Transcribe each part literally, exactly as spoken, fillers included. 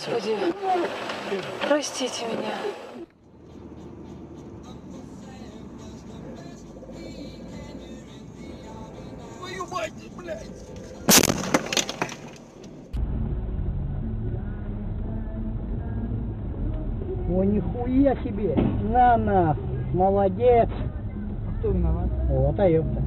Господи, простите меня. Твою мать, блядь! Ой, нихуя себе! На нахуй! Молодец! А кто виноват? Вот, а ёпта.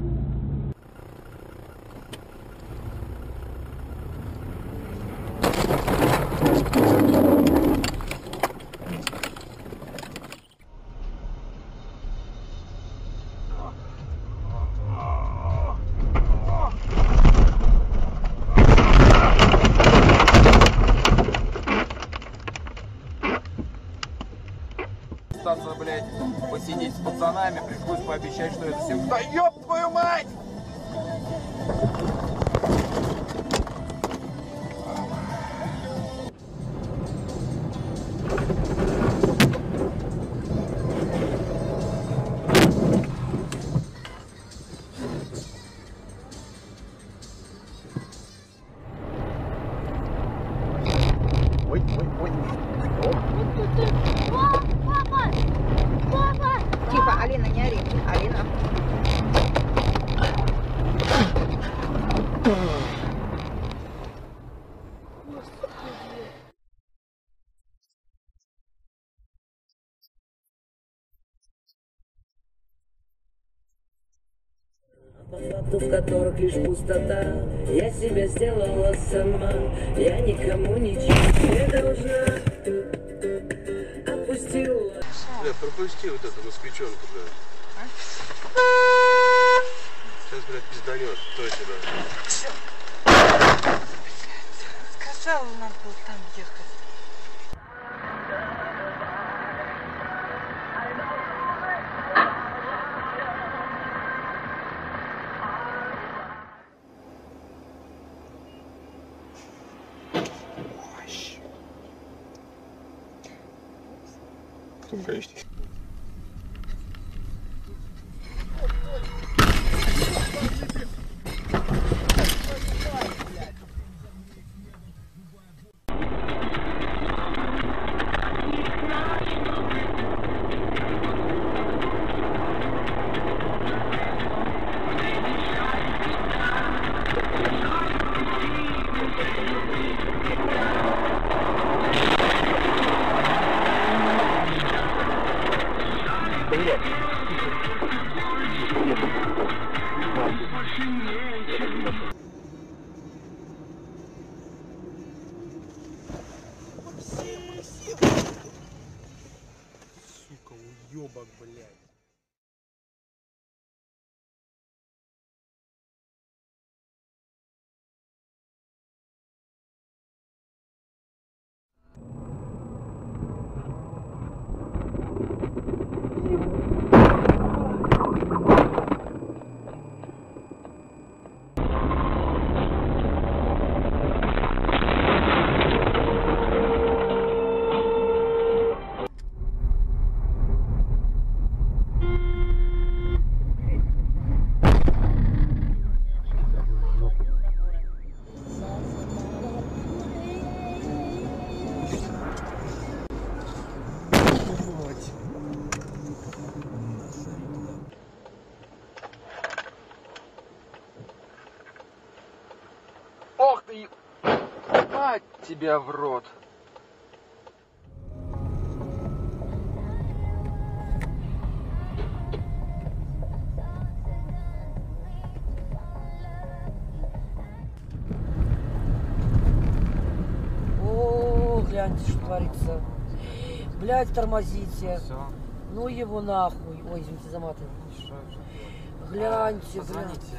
Остаться, блядь, посидеть с пацанами, пришлось пообещать, что это всем... Да ёб твою мать! Ой, ой, ой. Папа! Папа! Тихо, Алина, не ори. Алина. В которых лишь пустота, я себя сделала сама, я никому ничего не должна. Отпустила. Бля, пропусти вот эту москвичонку, бля. А? Сейчас, блядь, пизданет. Кто тебя? Сказала, надо было там ехать. Конечно. Сука, уёбок, блядь. Ох ты! Мать тебя в рот! О, гляньте, что творится. Блядь, тормозите. Все. Ну его нахуй. Ой, извините, заматываю. Гляньте, гляньте. Позвоните.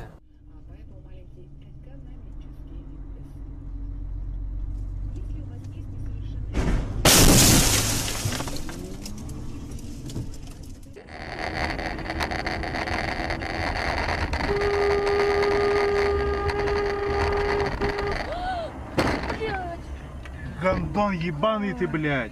Гандон ебаный ты, блядь.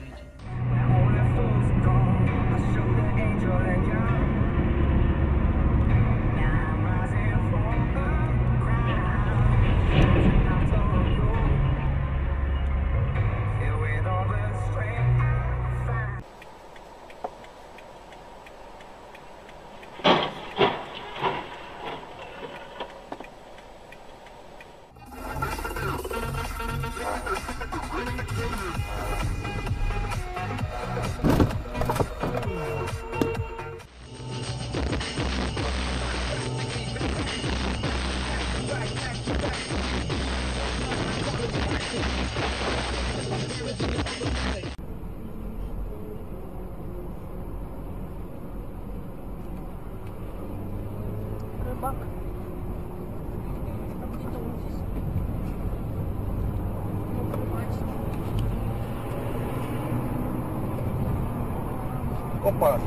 Опа!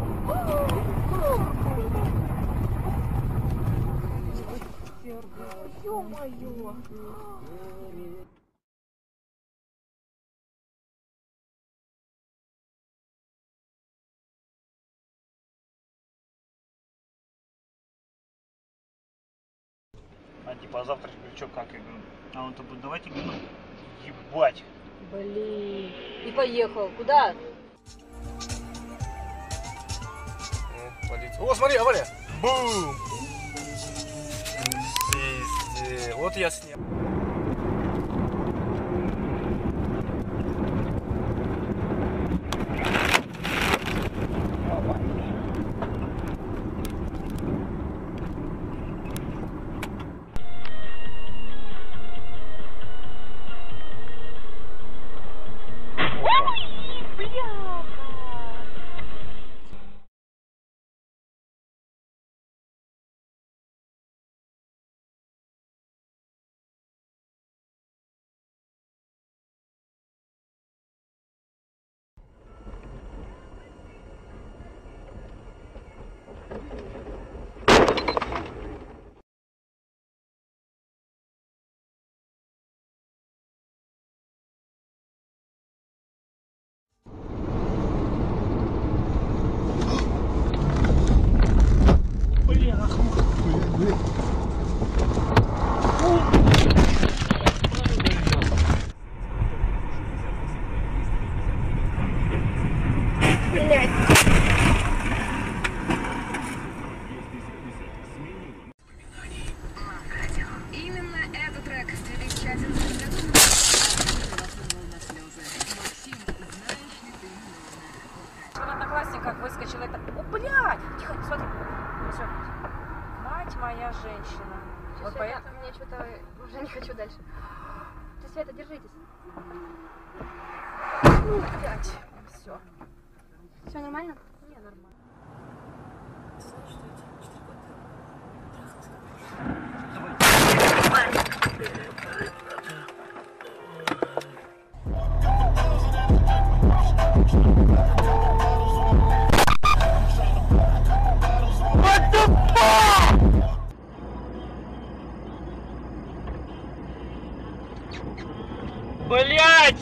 Ё-моё! А типа, а завтра говорю, что, как? Я говорю, а он-то будет, давайте, говорю, ну, ебать. Блин. И поехал. Куда? О, смотри, Авария! Бум! Пиздец. Вот я снял. Именно этот трек в две тысячи одиннадцатом году вас вызвал на слезы. Максим, знаешь ли ты меня? В Одноклассниках выскочила это... О, блядь! Тихо, смотри. Всё. Мать моя женщина. Вот Света, поэтому... мне что-то уже не хочу дальше. Ты, Света, держитесь. Ну, блядь. Все. Все нормально? Не, нормально. Блять!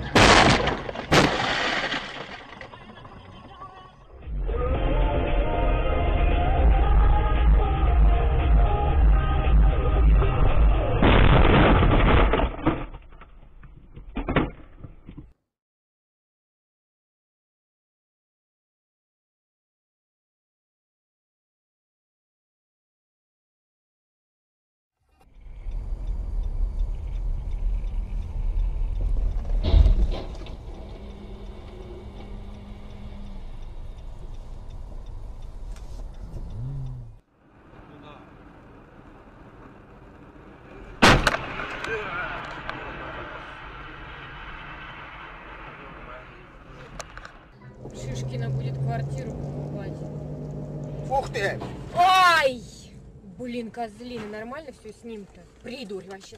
Шишкина будет квартиру покупать. Ух ты! Ай! Блин, козлина, нормально все с ним-то? Придурь вообще.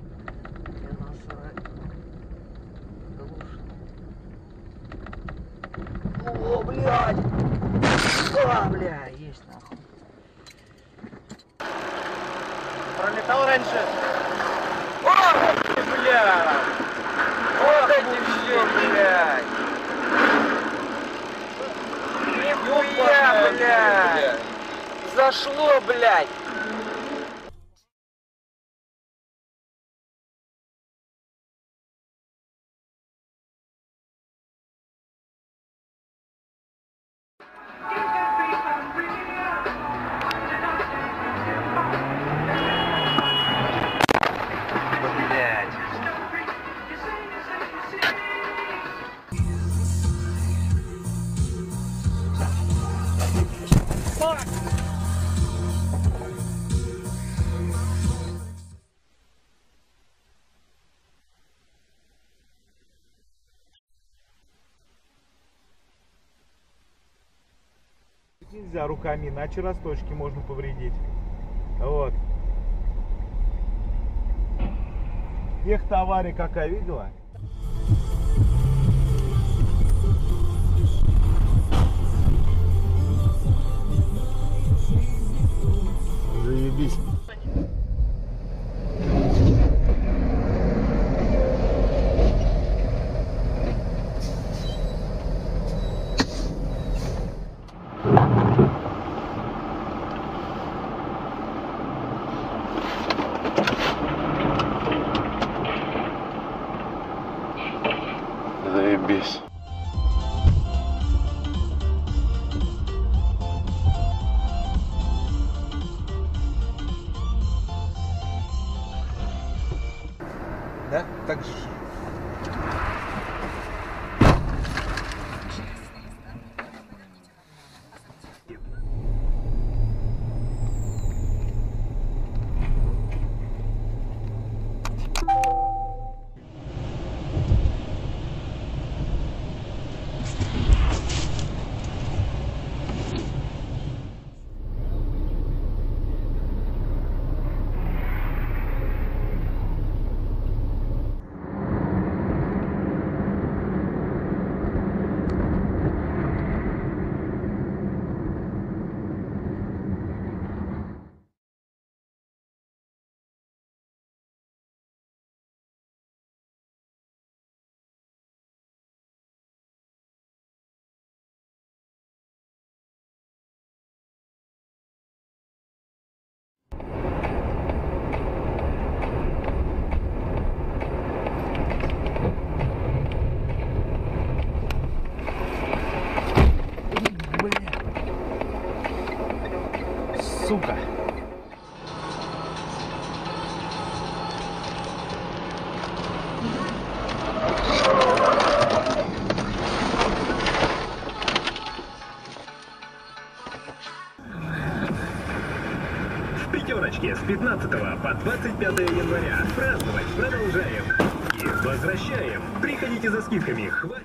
О, блядь! А, бля, есть нахуй. Пролетал раньше. О, ты, бля! Ох, эти все, блядь! Нихуя, блядь! Зашло, блядь! Блядь! Нельзя руками, иначе росточки можно повредить. Вот. Тех-то авария какая, видела? Заебись. Да? Так же. Сука. В пятерочке с пятнадцатого по двадцать пятое января. Праздновать продолжаем. И возвращаем. Приходите за скидками. Хватит.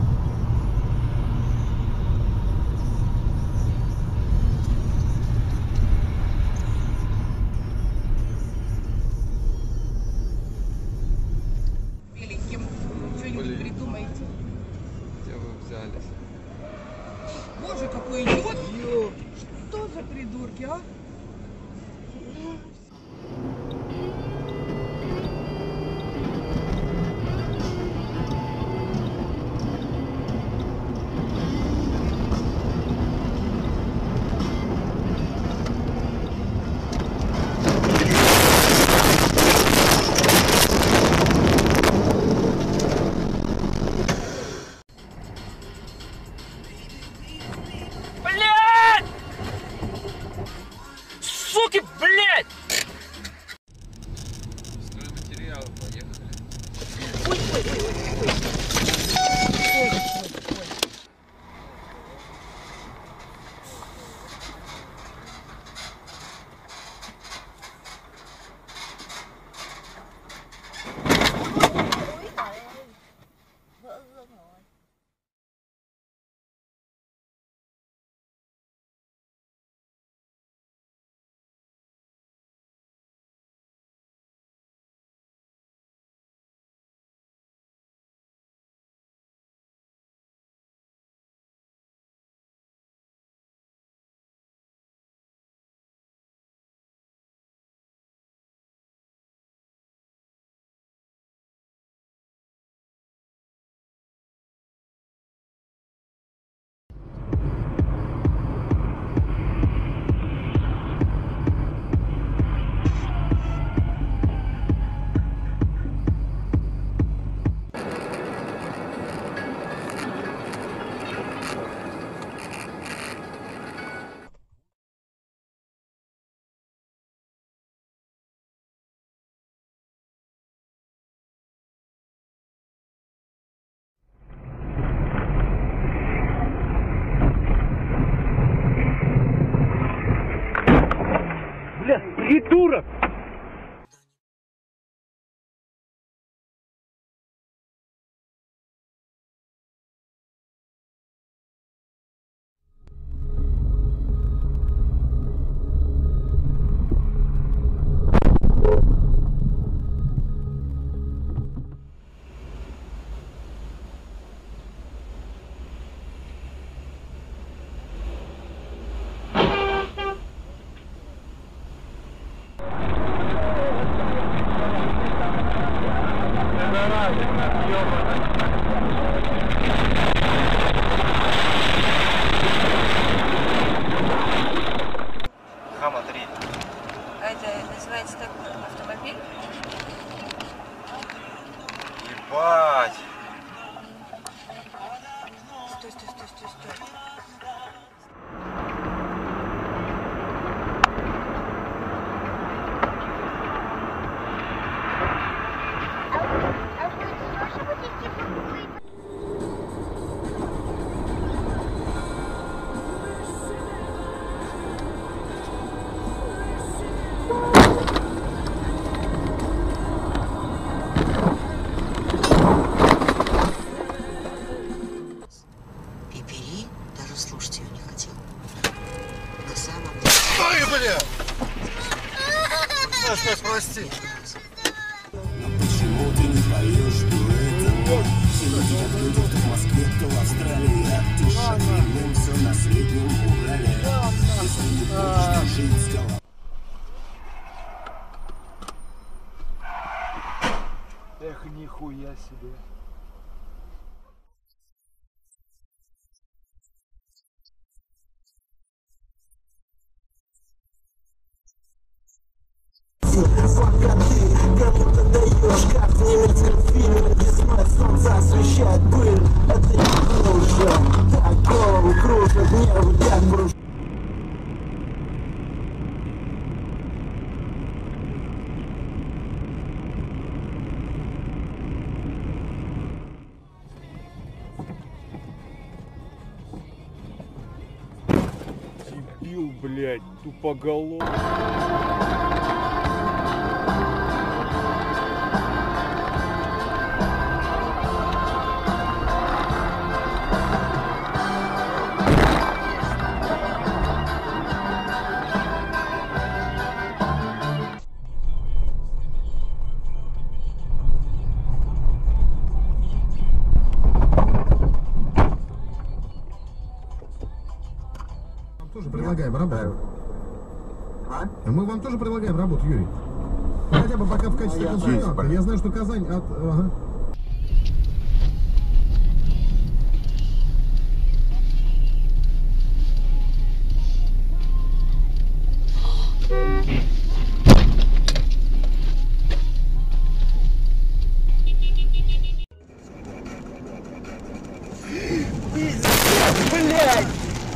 Что-нибудь придумайте. Где вы взялись? Боже, какой идиот! Что за придурки, а? Суки, блядь! Стройматериалы, поехали. Ой, ой, ой, ой, ой. Ой, ой, ой. Бля, придурок! бля! Стой, стой, прости. Почему ты не поешь дуэтом? Все люди как люди, кто в Москве, кто в Австралии. А ты шагрень, все на среднем Урале. Если не хочешь жить с головой. Эх, нихуя себе. Пока ты кому-то даешь, как в немецком фильме, весной солнце освещает пыль. Это не кружит, так голову кружит, нервы как бруш. Дебил, блядь, тупоголовый. Тоже предлагаем работу. Мы вам тоже предлагаем работу, Юрий. Хотя бы пока в качестве консультанта. Я знаю, что Казань от... Ага. Блядь!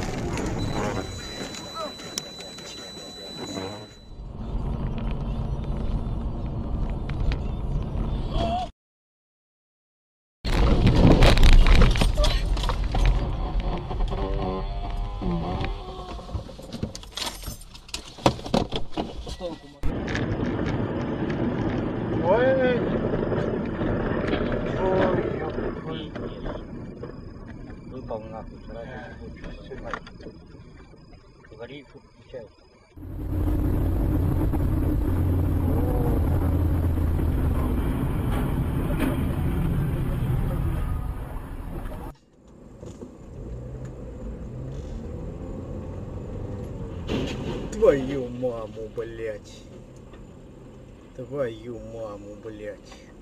Выпал нахуй, вчера гори, что включается. Твою маму, блядь. Твою маму, блядь.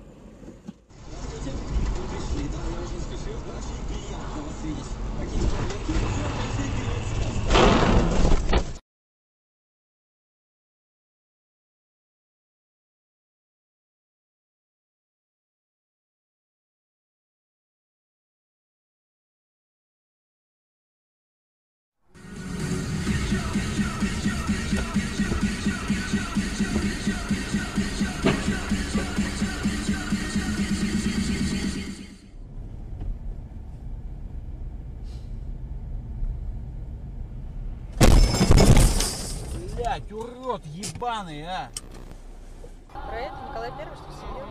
Блять, урод ебаный, а! Про это Николай Первый, что сидел?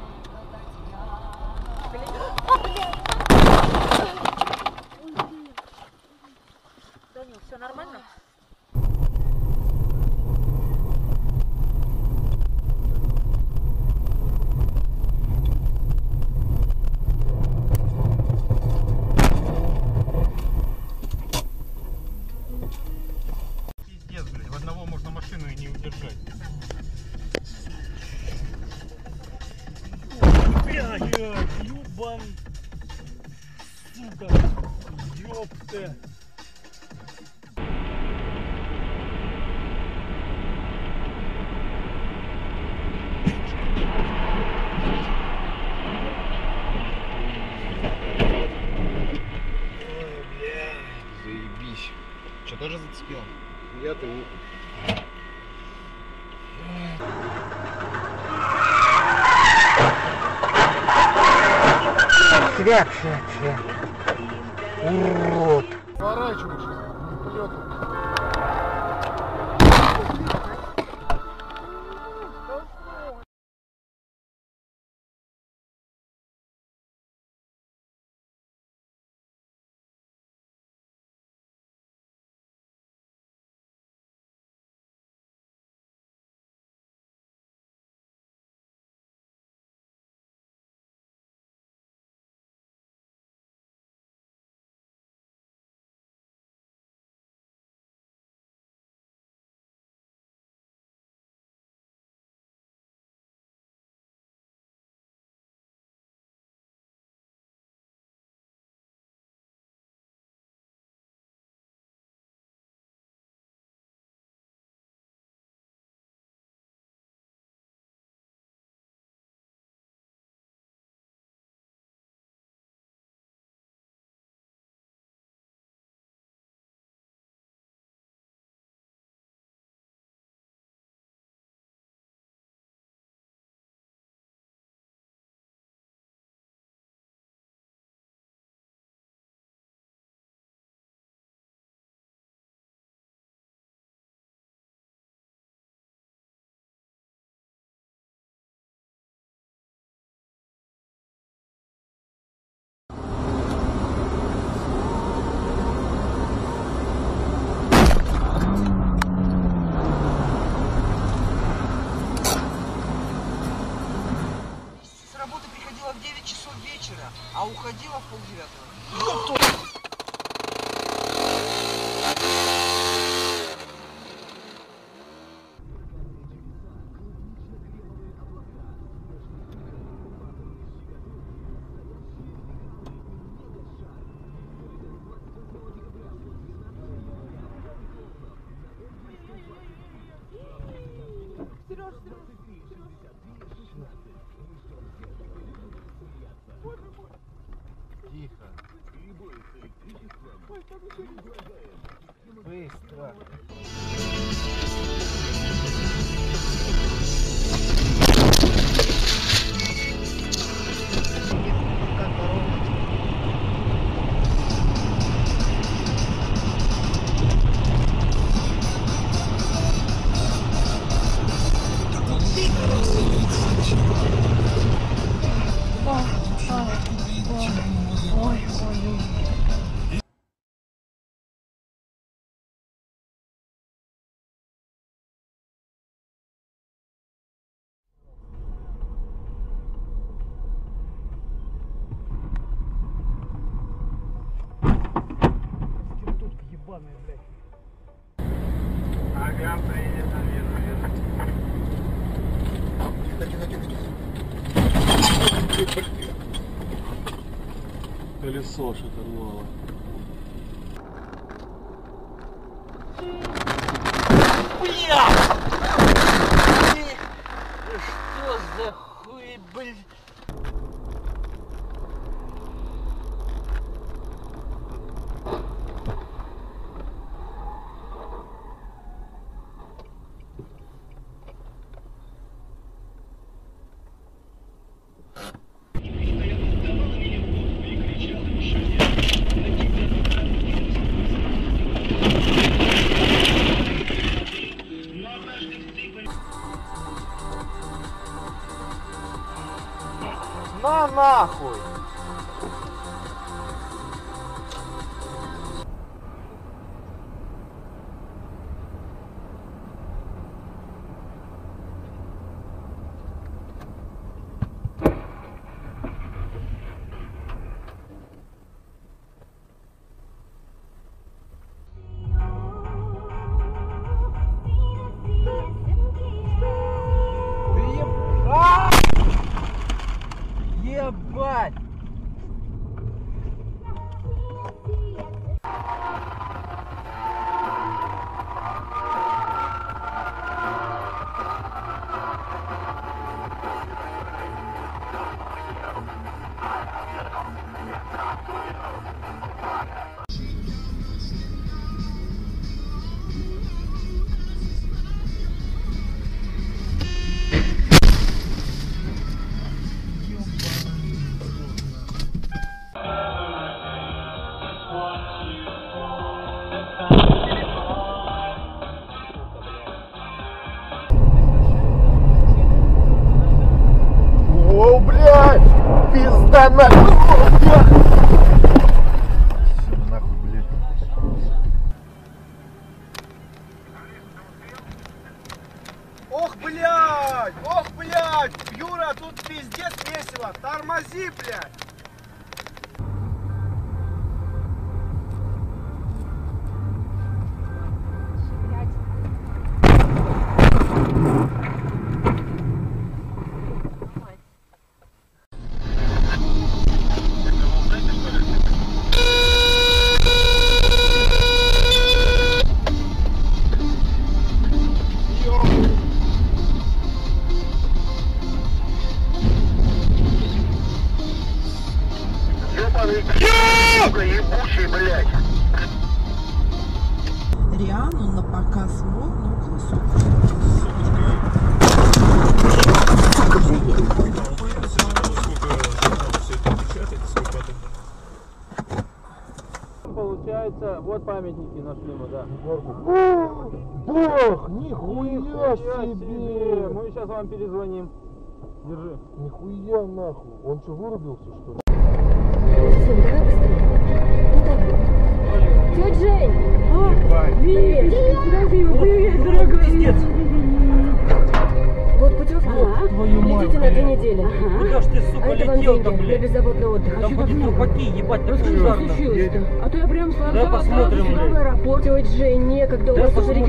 Данил, все нормально? Пиздец, блядь, в одного можно машину и не удержать. Блядь, ёбан, сука, ёпта. Заебись. Что, тоже зацепил? Я-то не... Свят, свят, свят. Урод. Сворачиваешь, полетом. страх. Ага, приедет, наверное. Колесо шатырнуло. Бля! Что за хуй, блин? На нахуй! Ебать! О, блядь! Пизда нахуй! Все, нахуй, блядь. Ох, блядь! Ох, блядь! Юра, тут пиздец весело! Тормози, блядь! Ебучий, блядь! Риану на показ мод на углу. Получается, вот памятники нашли мы, да. Бог, нихуя себе! Мы сейчас вам перезвоним. Держи. Нихуя нахуй. Он что, вырубился, что ли? Тетя Жень! А, привет! Привет, дорогой! Пиздец! Вот путевка. Летите на две недели. Куда ж ты, сука, А это вам летел-то, деньги для блядь? беззаботный отдых. Там хоть трупаки, ебать, так Что шикарно. случилось-то? А то я прям Да сломала посмотрим, сразу сюда в блядь. аэропорт. Тетя Жень, некогда. У Да вас уже посмотрим,